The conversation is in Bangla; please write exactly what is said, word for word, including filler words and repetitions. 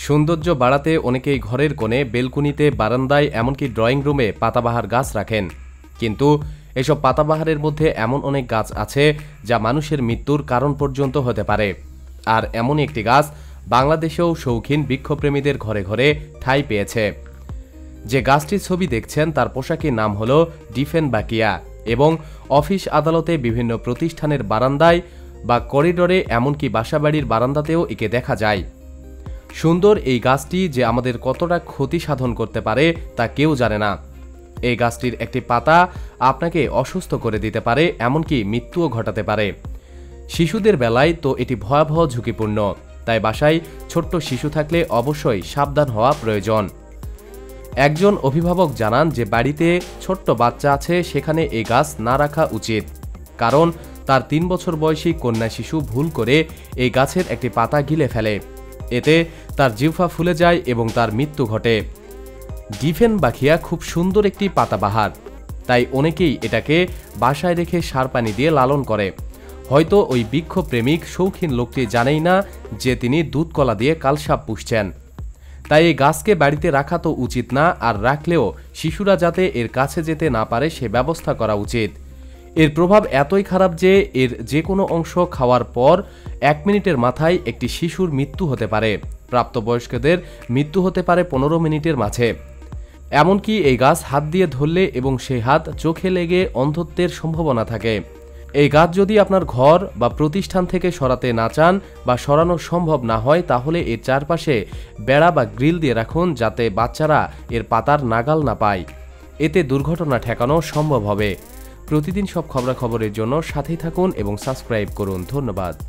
সৌন্দর্য বাড়াতে অনেকেই ঘরের কোণে, বেলকুনিতে, বারান্দায়, এমনকি ড্রয়িং রুমে পাতাবাহার গাছ রাখেন। কিন্তু এসব পাতাবাহারের মধ্যে এমন অনেক গাছ আছে যা মানুষের মৃত্যুর কারণ পর্যন্ত হতে পারে। আর এমনই একটি গাছ বাংলাদেশেও শৌখিন বৃক্ষপ্রেমীদের ঘরে ঘরে ঠাঁই পেয়েছে। যে গাছটির ছবি দেখছেন তার পোশাকি নাম হল ডিফেনবাকিয়া এবং অফিস, আদালতে, বিভিন্ন প্রতিষ্ঠানের বারান্দায় বা করিডোরে, এমনকি বাসাবাড়ির বারান্দাতেও একে দেখা যায়। সুন্দর এই গাছটি যে আমাদের কতটা ক্ষতি সাধন করতে পারে তা কেউ জানে না। এই গাছটির একটি পাতা আপনাকে অসুস্থ করে দিতে পারে, এমনকি মৃত্যুও ঘটাতে পারে। শিশুদের বেলায় তো এটি ভয়াবহ ঝুঁকিপূর্ণ, তাই বাসায় ছোট্ট শিশু থাকলে অবশ্যই সাবধান হওয়া প্রয়োজন। একজন অভিভাবক জানান যে বাড়িতে ছোট্ট বাচ্চা আছে, সেখানে এই গাছ না রাখা উচিত, কারণ তার তিন বছর বয়সী কন্যা শিশু ভুল করে এই গাছের একটি পাতা গিলে ফেলে। এতে তার জিহ্বা ফুলে যায় এবং তার মৃত্যু ঘটে। ডিফেনবাকিয়া খুব সুন্দর একটি পাতাবাহার, তাই অনেকেই এটাকে বাসায় রেখে সার পানি দিয়ে লালন করে। হয়তো ওই বৃক্ষপ্রেমিক শৌখিন লোকটি জানেই না যে তিনি দুধ কলা দিয়ে কালসাপ পুষছেন। তাই এই গাছকে বাড়িতে রাখা তো উচিত না, আর রাখলেও শিশুরা যাতে এর কাছে যেতে না পারে সে ব্যবস্থা করা উচিত। এর প্রভাব এতই খারাপ যে এর যে কোনো অংশ খাওয়ার পর এক মিনিটের মাথায় একটি শিশুর মৃত্যু হতে পারে। প্রাপ্তবয়স্কদের মৃত্যু হতে পারে পনেরো মিনিটের মাঝে। এমনকি এই গাছ হাত দিয়ে ধরলে এবং সেই হাত চোখে লেগে অন্ধত্বের সম্ভাবনা থাকে। এই গাছ যদি আপনার ঘর বা প্রতিষ্ঠান থেকে সরাতে না চান বা সরানো সম্ভব না হয়, তাহলে এর চারপাশে বেড়া বা গ্রিল দিয়ে রাখুন, যাতে বাচ্চারা এর পাতার নাগাল না পায়। এতে দুর্ঘটনা ঠেকানো সম্ভব হবে। প্রতিদিন সব খবরাখবরের জন্য সাথেই থাকুন এবং সাবস্ক্রাইব করুন। ধন্যবাদ।